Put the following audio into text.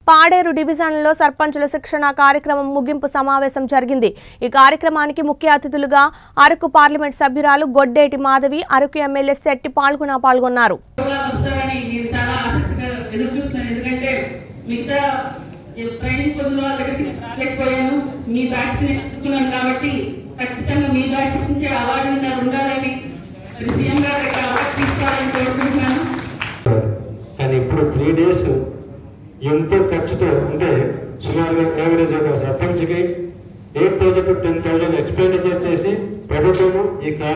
పాడేరు డివిజన్లో సర్పంచుల శిక్షణ కార్యక్రమం ముగింపు సమావేశం జరిగింది। ఈ కార్యక్రమానికి ముఖ్య అతిథులుగా అరకు పార్లమెంట్ సభ్యురాలు గొడ్డేటి మాధవి, అరకు ఎమ్మెల్యే శెట్టి పాల్గొన్నారు। ఇప్పుడు 3 days ఎంతో ఖర్చుతో అంటే సుమారుగా యావరేజ్ ఒక సర్పంచ్కి 8,000 to 10,000 ఎక్స్పెండిచర్ చేసి ప్రభుత్వము ఈ